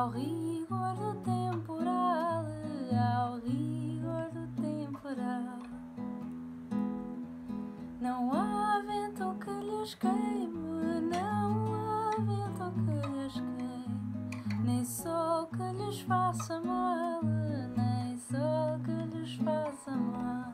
ao rigor do temporal, ao rigor do temporal. Não há vento que lhes queime, não há vento que lhes queime, nem sol que lhes faça mal, nem sol que lhes faça mal.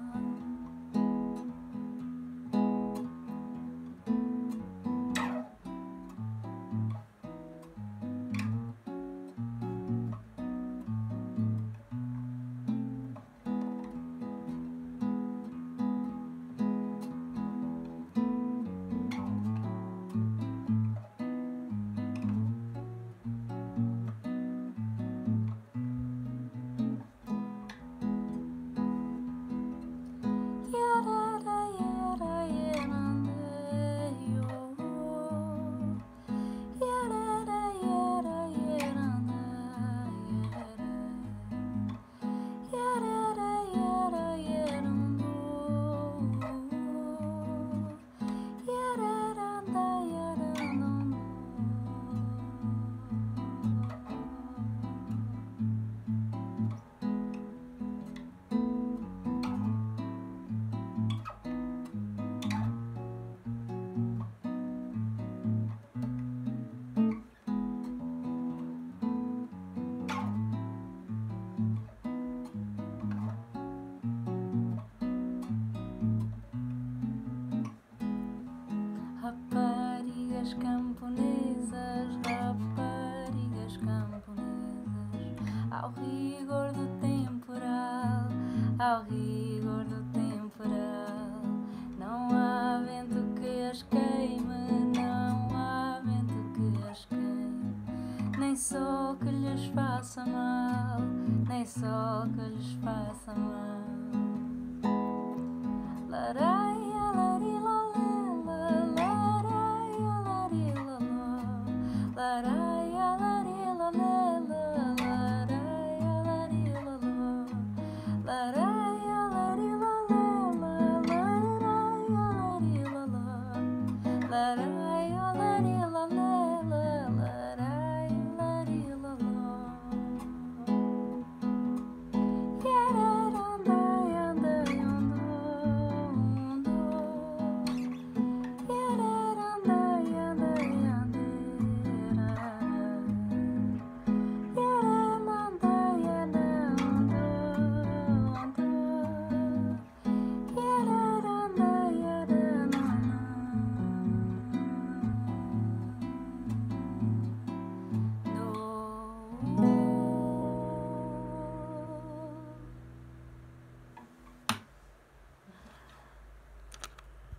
Raparigas camponesas, raparigas camponesas, ao rigor do temporal, ao rigor do temporal. Não há vento que as queime, não há vento que as queime, nem sol que lhes faça mal, nem sol que lhes faça mal. Laraia, larilalela, laraia, larilalá, laraia, larilalela, laraia, larilalá, laraia, larilalela, laraia, larilalá, laraia.